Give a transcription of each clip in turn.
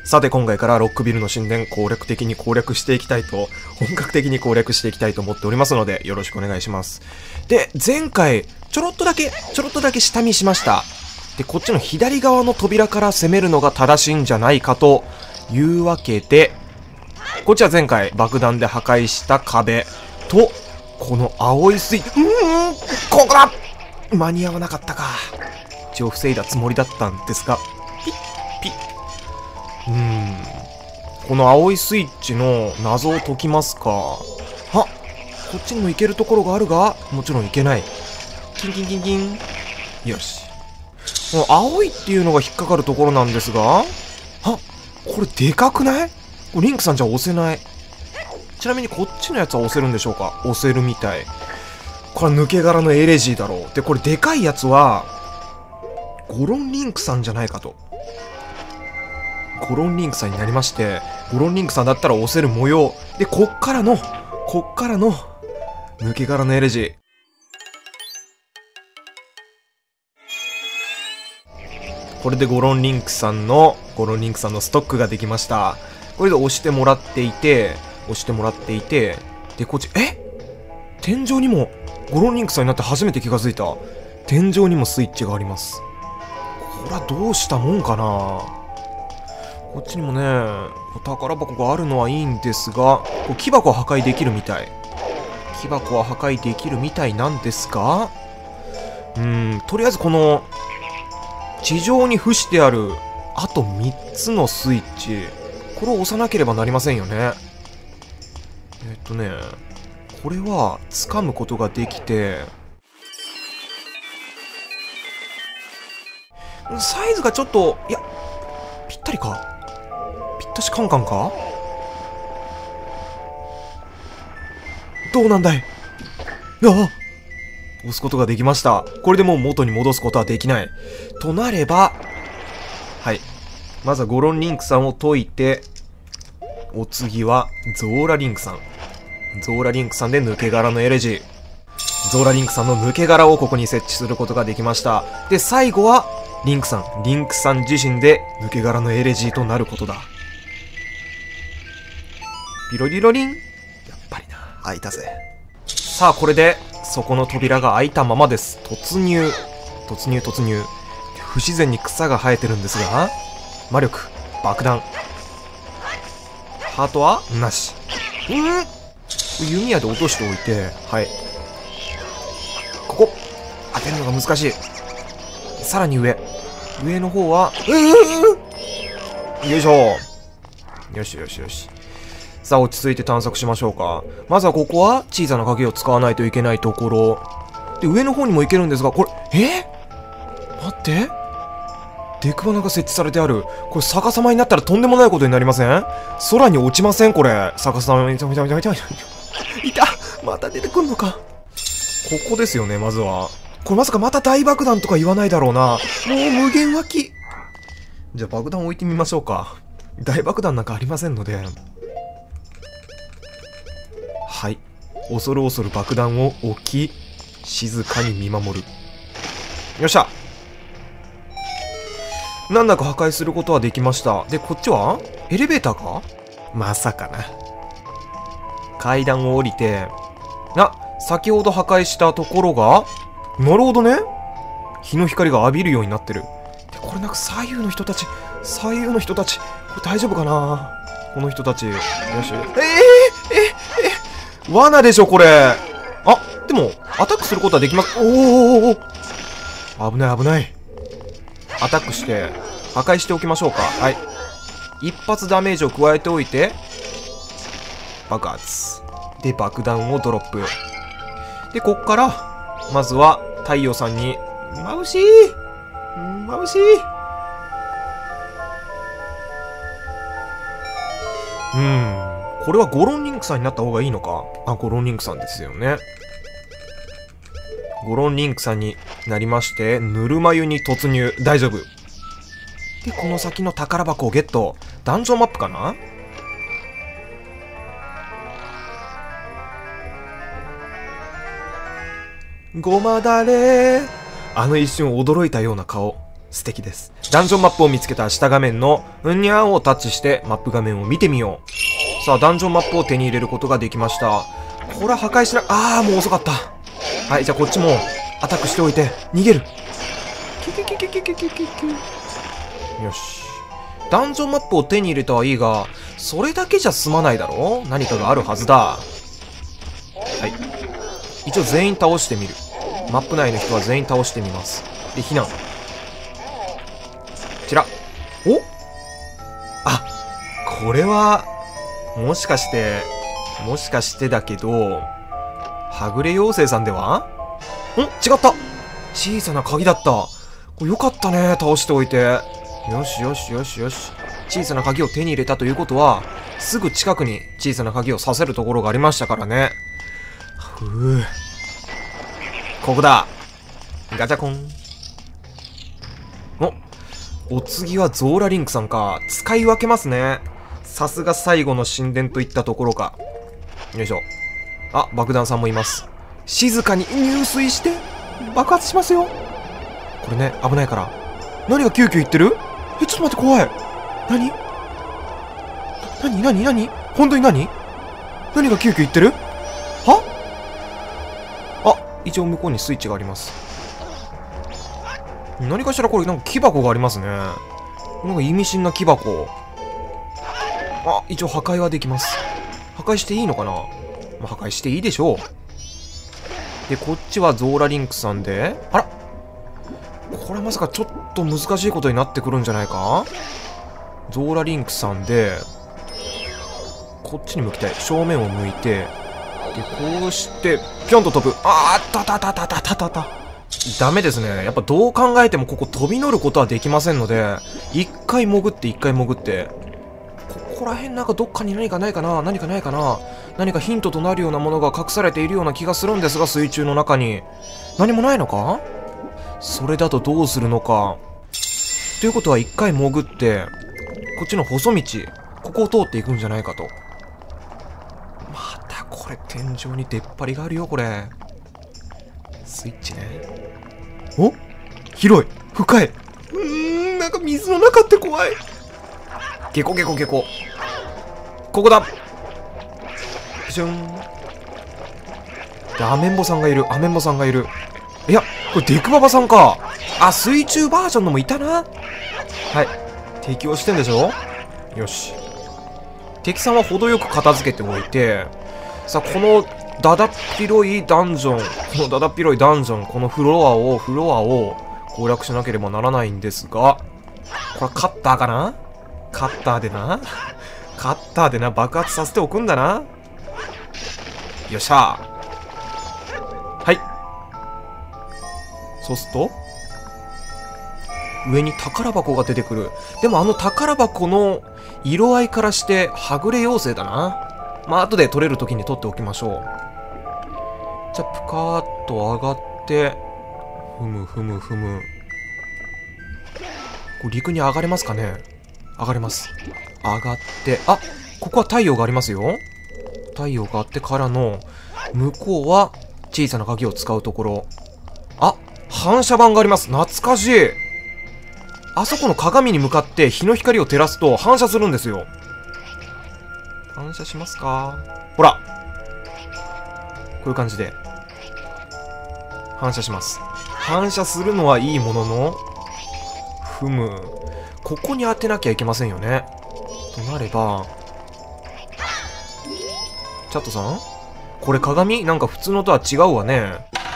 さて今回からロックビルの神殿本格的に攻略していきたいと思っておりますのでよろしくお願いします。で、前回ちょろっとだけ下見しました。で、こっちの左側の扉から攻めるのが正しいんじゃないかというわけで、こっちは前回爆弾で破壊した壁と、この青いスイッチ、ここだ！間に合わなかったか。一応防いだつもりだったんですが、ピッ。この青いスイッチの謎を解きますか。こっちにも行けるところがあるが、もちろん行けない。キン。よし。この青いっていうのが引っかかるところなんですが、これでかくない？これリンクさんじゃ押せない。ちなみにこっちのやつは押せるんでしょうか？押せるみたい。これ抜け殻のエレジーだろう。で、これでかいやつは、ゴロンリンクさんじゃないかと。ゴロンリンクさんになりまして、ゴロンリンクさんだったら押せる模様。で、こっからの、抜け殻のエレジー。これでゴロンリンクさんのストックができました。これで押してもらっていて、で、こっち、天井にも、ゴロンリンクさんになって初めて気がついた。天井にもスイッチがあります。これはどうしたもんかな。こっちにもね、宝箱があるのはいいんですが、木箱は破壊できるみたい。なんですが、とりあえずこの、地上に伏してある、あと3つのスイッチ、これを押さなければなりませんよね。これは、掴むことができて、サイズがちょっと、いや、ぴったりか？ぴったしカンカンか？どうなんだい？押すことができました。これでもう元に戻すことはできない。となれば、はい。まずはゴロンリンクさんを解いて、お次はゾーラリンクさん。ゾーラリンクさんで抜け殻のエレジー。ゾーラリンクさんの抜け殻をここに設置することができました。で、最後は、リンクさん自身で抜け殻のエレジーとなることだ。ピロリロリン。やっぱりな、開いたぜ。さあ、これで、そこの扉が開いたままです。突入。不自然に草が生えてるんですが、魔力、爆弾。ハートはなし。弓矢で落としておいて、はい。ここ、当てるのが難しい。さらに上の方は、よいしょ。よし。さあ、落ち着いて探索しましょうか。まずはここは小さな鍵を使わないといけないところ。で、上の方にも行けるんですが、これ、待って。デクバナが設置されてある。これ逆さまになったらとんでもないことになりません？空に落ちませんこれ。逆さまに。いた！また出てくんのか。ここですよね、まずは。これまさかまた大爆弾とか言わないだろうな。もう無限湧き。じゃあ爆弾置いてみましょうか。大爆弾なんかありませんので。はい。恐る爆弾を置き、静かに見守る。よっしゃ。難なく破壊することはできました。で、こっちはエレベーターか？まさかな。階段を降りて、先ほど破壊したところが、なるほどね。日の光が浴びるようになってる。で、これなんか左右の人たち、これ大丈夫かな？この人たち。よし。罠でしょ、これ。でも、アタックすることはできます。危ない。アタックして、破壊しておきましょうか。はい。一発ダメージを加えておいて、爆発。で、爆弾をドロップ。で、こっから、まずは、太陽さんに、眩しい。これはゴロンリンクさんになった方がいいのか。ゴロンリンクさんですよね。ゴロンリンクさんになりまして、ぬるま湯に突入。大丈夫。で、この先の宝箱をゲット。ダンジョンマップかな？ごまだれ。あの一瞬驚いたような顔。 素敵です。ダンジョンマップを見つけた下画面のうんにゃーをタッチしてマップ画面を見てみよう。さあ、ダンジョンマップを手に入れることができました。これは破壊しない。もう遅かった。はい、じゃあこっちもアタックしておいて、逃げる。よし。ダンジョンマップを手に入れたはいいが、それだけじゃ済まないだろ？何かがあるはずだ。はい。一応全員倒してみる。マップ内の人は全員倒してみます。で、避難。こちら。これは、もしかしてだけど、はぐれ妖精さんでは？違った！小さな鍵だった。これよかったね、倒しておいて。よし。小さな鍵を手に入れたということは、すぐ近くに小さな鍵を刺せるところがありましたからね。ここだ。ガチャコン。お次はゾーラリンクさんか。使い分けますね。さすが最後の神殿といったところか。よいしょ。爆弾さんもいます。静かに入水して爆発しますよ。これね、危ないから。何がキューキュー言ってる？ちょっと待って、怖い。何本当に何がキューキュー言ってる？一応向こうにスイッチがあります。何かしらこれなんか木箱がありますね。なんか意味深な木箱。一応破壊はできます。破壊していいのかな？破壊していいでしょう。で、こっちはゾーラリンクさんで、これはまさかちょっと難しいことになってくるんじゃないか？ゾーラリンクさんで、こっちに向きたい。正面を向いて、で、こうして、ぴょんと飛ぶ。ダメですね。やっぱどう考えてもここ飛び乗ることはできませんので、一回潜って、ここら辺なんかどっかに何かないかな？何かヒントとなるようなものが隠されているような気がするんですが、水中の中に。何もないのか？それだとどうするのか。ということは一回潜って、こっちの細道、ここを通っていくんじゃないかと。またこれ天井に出っ張りがあるよ、これ。スイッチね。広い、深い。なんか水の中って怖い。ゲコ。ここだ。じゃん。で、アメンボさんがいる。いや、これデクババさんか。水中バージョンのもいたな。はい。敵をしてんでしょ？よし。敵さんは程よく片付けておいて、さあ、このだだっ広いダンジョン、このフロアを攻略しなければならないんですが、これカッターかな？カッターでな、爆発させておくんだな。よっしゃー。はい。そうすると、上に宝箱が出てくる。でも宝箱の色合いからして、はぐれ妖精だな。後で取れる時に取っておきましょう。じゃあ、ぷかーっと上がって、ふむ。これ陸に上がれますかね？上がれます。上がって、ここは太陽がありますよ。太陽があってからの、向こうは小さな鍵を使うところ。反射板があります。懐かしい。あそこの鏡に向かって日の光を照らすと反射するんですよ。反射しますか？ほら。こういう感じで。反射します。反射するのはいいものの、ここに当てなきゃいけませんよね。となれば、チャットさん？これ鏡？なんか普通のとは違うわね。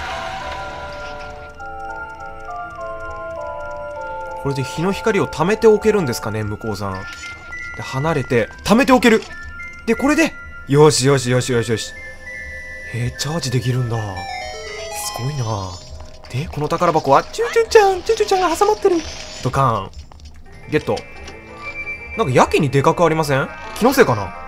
これで日の光を溜めておけるんですかね、向こうさん。で、離れて、溜めておける。で、これで、よし。チャージできるんだ。すごいな。で、この宝箱は、チューチューちゃんが挟まってる。ドカーン。ゲット。なんかやけにでかくありません？気のせいかな？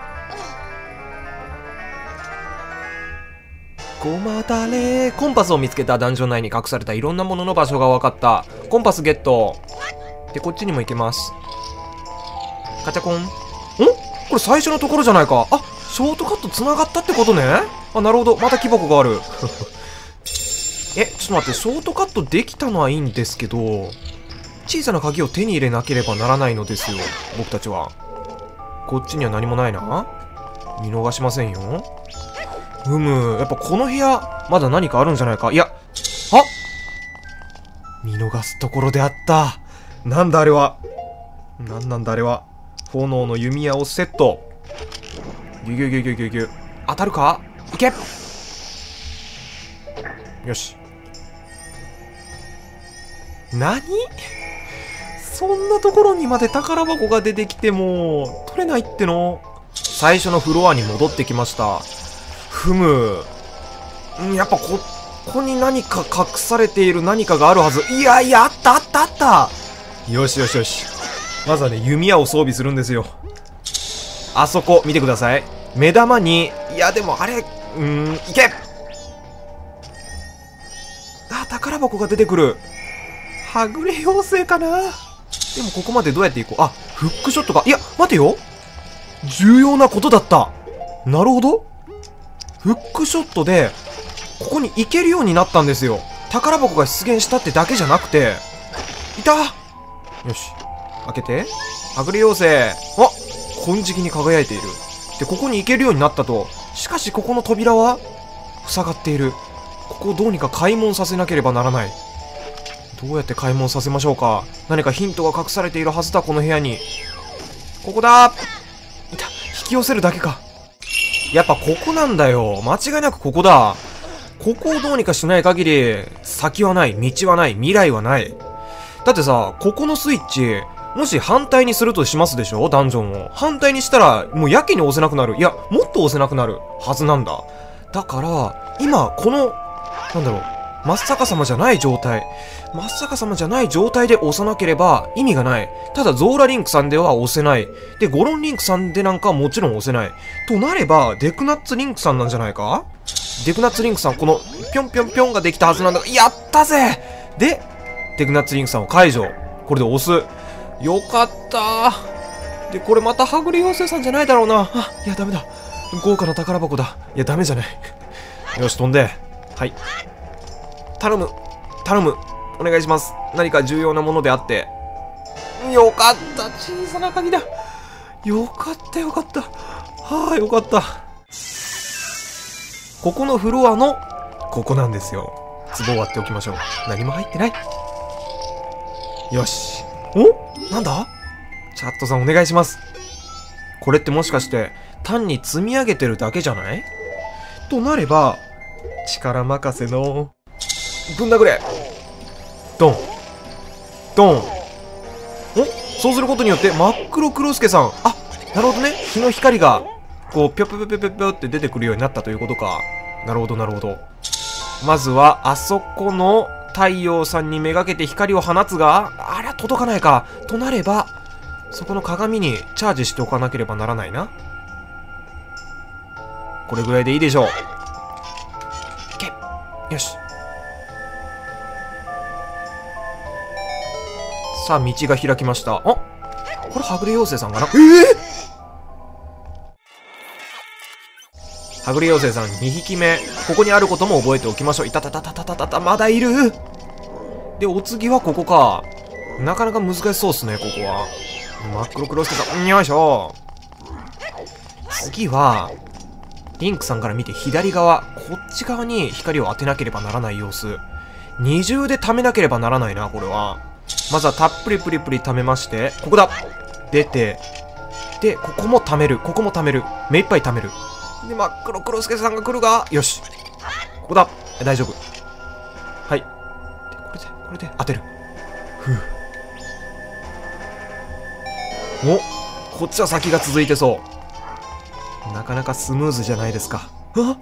ごまだれ。コンパスを見つけた。ダンジョン内に隠されたいろんなものの場所が分かった。コンパスゲット。で、こっちにも行けます。カチャコン。これ最初のところじゃないか。ショートカット繋がったってことね。なるほど。また木箱がある。ちょっと待って。ショートカットできたのはいいんですけど、 小さな鍵を手に入れなければならないのですよ、僕たちは。こっちには何もないな。見逃しませんよ。やっぱこの部屋、まだ何かあるんじゃないか。いや、あ、見逃すところであった。なんだあれは。なんだあれは。炎の弓矢をセット。ギュギュギュギュギュギュ。当たるか？いけ！よし。何？そんなところにまで宝箱が出てきても取れないっての？最初のフロアに戻ってきました。やっぱここに何か隠されている何かがあるはず。いやいや、あったあったあった。よしよしよし。まずはね、弓矢を装備するんですよ。あそこ、見てください。目玉に、いやでもあれ、いけ！あ、宝箱が出てくる。はぐれ妖精かな？でもここまでどうやって行こう。あ、フックショットか。いや、待てよ。重要なことだった。なるほど。フックショットで、ここに行けるようになったんですよ。宝箱が出現したってだけじゃなくて、いた！よし。開けて。はぐれ妖精。あ！金色に輝いている。で、ここに行けるようになったと。しかし、ここの扉は塞がっている。ここをどうにか開門させなければならない。どうやって開門させましょうか。何かヒントが隠されているはずだ、この部屋に。ここだ！いた。引き寄せるだけか。やっぱここなんだよ。間違いなくここだ。ここをどうにかしない限り、先はない、道はない、未来はない。だってさ、ここのスイッチ、もし反対にするとしますでしょ？ダンジョンを。反対にしたら、もうやけに押せなくなる。いや、もっと押せなくなるはずなんだ。だから、今、この、なんだろう、真っ逆さまじゃない状態。真っ逆さまじゃない状態で押さなければ意味がない。ただ、ゾーラリンクさんでは押せない。で、ゴロンリンクさんでなんかはもちろん押せない。となれば、デクナッツリンクさんなんじゃないか？デクナッツリンクさん、この、ぴょんぴょんぴょんができたはずなんだ。やったぜ！で、デクナッツリンクさんを解除。これで押す。よかったー。で、これまたはぐれ妖精さんじゃないだろうな。あ、いや、ダメだ。豪華な宝箱だ。いや、ダメじゃない。よし、飛んで。はい。頼む。頼む。お願いします。何か重要なものであって。よかった。小さな鍵だ。よかったよかった。はあ、よかった。ここのフロアの、ここなんですよ。壺を割っておきましょう。何も入ってない。よし。お？なんだ？チャットさんお願いします。これってもしかして、単に積み上げてるだけじゃない？となれば、力任せの、ぶん殴れ！ドン。ドン。お？そうすることによって、真っ黒クロスケさん。あ、なるほどね。日の光が、こう、ぴょぴょぴょぴょぴょぴょって出てくるようになったということか。なるほど、なるほど。まずは、あそこの太陽さんにめがけて光を放つが、あら、届かないか。となれば、そこの鏡にチャージしておかなければならないな。これぐらいでいいでしょう。いけ。よし。さあ、道が開きました。あ、これはぐれ妖精さんかな？はぐれ妖精さん2匹目。ここにあることも覚えておきましょう。いたたたたたたたた、まだいる。で、お次はここか。なかなか難しそうっすね、ここは。真っ黒クロスケさん、よいしょ。次は、リンクさんから見て左側、こっち側に光を当てなければならない様子。二重で溜めなければならないな、これは。まずはたっぷりプリプリ溜めまして、ここだ！出て、で、ここも溜める、ここも溜める。目いっぱい溜める。で、真っ黒クロスケさんが来るが、よし。ここだ。大丈夫。はい。で、これで当てる。ふう。お、こっちは先が続いてそう。なかなかスムーズじゃないですか。あっ、うわ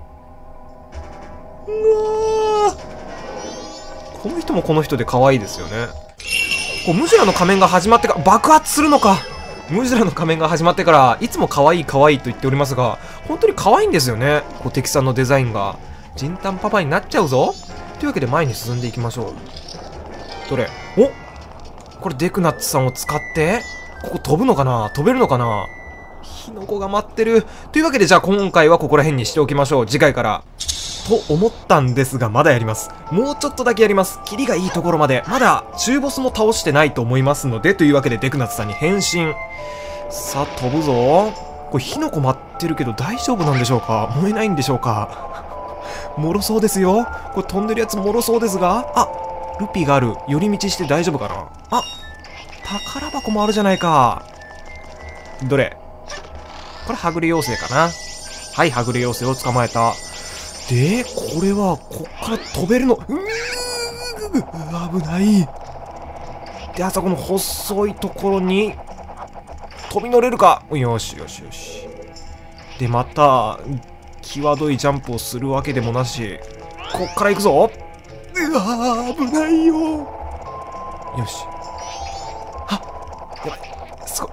ー、この人もこの人で可愛いですよね。こうムジュラの仮面が始まってから爆発するのか。ムジュラの仮面が始まってからいつも可愛い可愛いと言っておりますが、本当に可愛いんですよね。こう敵さんのデザインがジンタンパパになっちゃうぞ。というわけで前に進んでいきましょう。どれ？お、これデクナッツさんを使ってここ飛ぶのかな？飛べるのかな？火の粉が待ってる。というわけでじゃあ今回はここら辺にしておきましょう。次回からと思ったんですが、まだやります。もうちょっとだけやります。キリがいいところまで。まだ中ボスも倒してないと思いますので、というわけでデクナツさんに変身。さあ、飛ぶぞ。これ火の粉舞ってるけど大丈夫なんでしょうか？燃えないんでしょうか？脆そうですよ。これ飛んでるやつ脆そうですが、あ、ルピーがある。寄り道して大丈夫かな？あ、宝箱もあるじゃないか。どれ？これはぐれ妖精かな。はい、はぐれ妖精を捕まえた。で、これは、こっから飛べるの。危ない。で、あそこの細いところに、飛び乗れるか。よしよしよし。で、また、際どいジャンプをするわけでもなし、こっから行くぞ。うわー、危ないよ。よし。あ、やばい。すごい。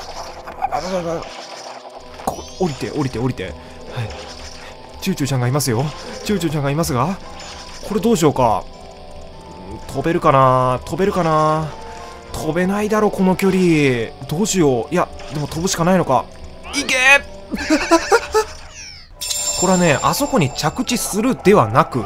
ここ、降りて、降りて、降りて。はい。チューチューちゃんがいますよ。チューチューちゃんがいますが、これどうしようか。飛べるかな？飛べるかな？飛べないだろ、この距離。どうしよう。いや、でも飛ぶしかないのか。いけこれはね、あそこに着地するではなく、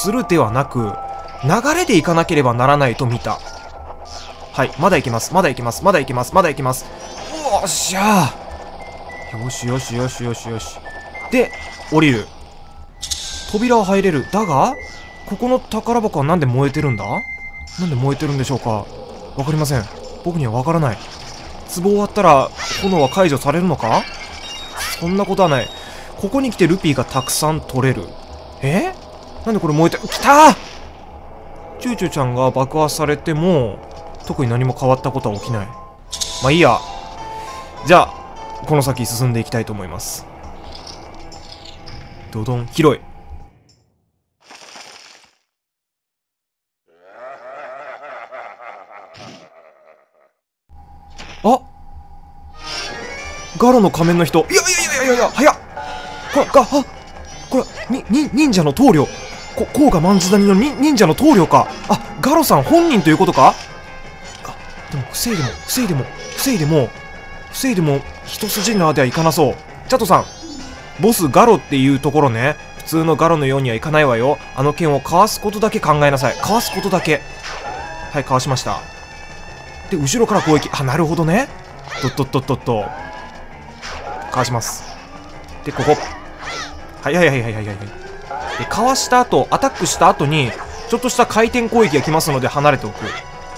流れで行かなければならないと見た。はい、まだ行けます、まだ行けます、まだ行けます、まだ行けます。おっしゃー。よしよしよしよしよし。で、降りる。扉は入れる。だが、ここの宝箱はなんで燃えてるんだ？なんで燃えてるんでしょうか？わかりません。僕にはわからない。壺終わったら、炎は解除されるのか？そんなことはない。ここに来てルピーがたくさん取れる。なんでこれ燃えて、来たー！チューチューちゃんが爆破されても、特に何も変わったことは起きない。まあいいや。じゃあ、この先進んでいきたいと思います。ドドン、広い。あ、ガロの仮面の人。いやいやいやいやいや、早っ。これ、忍者の棟梁。甲賀万事谷の忍者の棟梁か。あ、ガロさん本人ということか。あ、でも防いでも、一筋縄ではいかなそう。チャトさん、ボスガロっていうところね。普通のガロのようにはいかないわよ。あの剣をかわすことだけ考えなさい。かわすことだけ。はい、かわしました。で、後ろから攻撃。あ、なるほどね。かわします。で、ここ。はい。で、かわした後、アタックした後に、ちょっとした回転攻撃が来ますので、離れておく。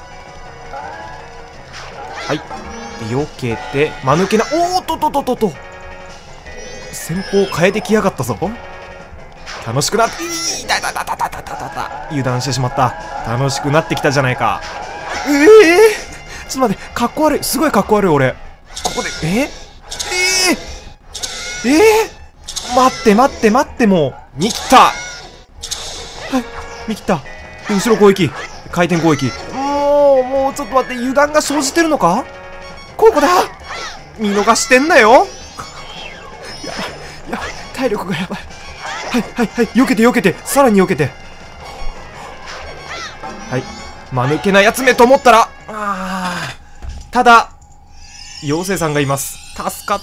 はい。で、避けて、間抜けな、おーっと。戦法を変えてきやがったぞ。楽しくなって、油断してしまった。楽しくなってきたじゃないか。ちょっと待って、かっこ悪い。すごいかっこ悪い、俺。ここで、待って、もう。見切った。はい、見切った。で、後ろ攻撃。回転攻撃。もう、ちょっと待って、油断が生じてるのか？ここだ！見逃してんなよ！やばい、体力がやばい。はい、避けて、さらに避けて。はい、間抜けなやつめと思ったら、ただ、妖精さんがいます。助かった。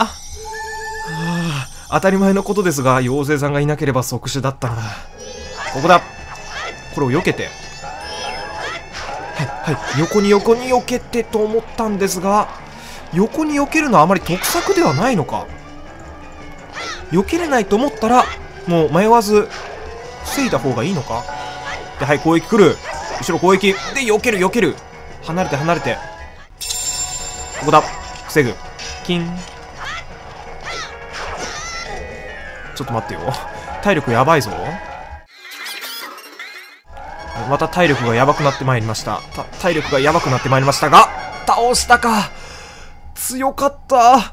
当たり前のことですが、妖精さんがいなければ即死だったな。ここだ。これを避けて。はい、横に避けてと思ったんですが、横に避けるのはあまり得策ではないのか。避けれないと思ったら、もう迷わず、防いだ方がいいのか。で、はい、攻撃来る。後ろ攻撃。で、避ける。離れて。ここだ。防ぐ。キン。ちょっと待ってよ。体力やばいぞ。また体力がやばくなってまいりました。体力がやばくなってまいりましたが、倒したか。強かった。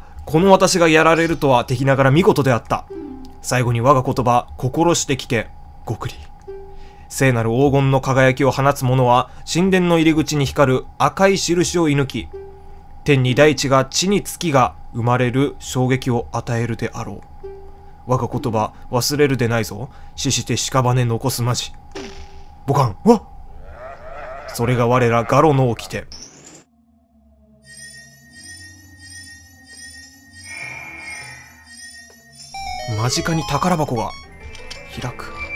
この私がやられるとは敵ながら見事であった。最後に我が言葉、心して聞け。極利。聖なる黄金の輝きを放つ者は、神殿の入り口に光る赤い印を射抜き、天に大地が地に月が生まれる衝撃を与えるであろう。我が言葉、忘れるでないぞ。死して屍残すまじ。ボカン。わっ！それが我らガロの掟。間近に宝箱が開く。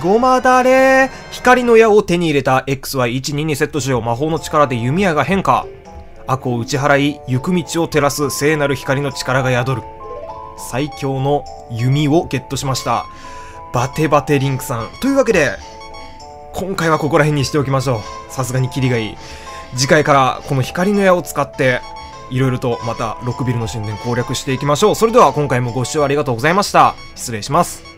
ごまだれ。光の矢を手に入れた XY12 にセットしよう。魔法の力で弓矢が変化。悪を打ち払い、行く道を照らす聖なる光の力が宿る。最強の弓をゲットしました。バテバテリンクさん。というわけで、今回はここら辺にしておきましょう。さすがにキリがいい。次回からこの光の矢を使って、いろいろとまた6ビルの神殿攻略していきましょう。それでは今回もご視聴ありがとうございました。失礼します。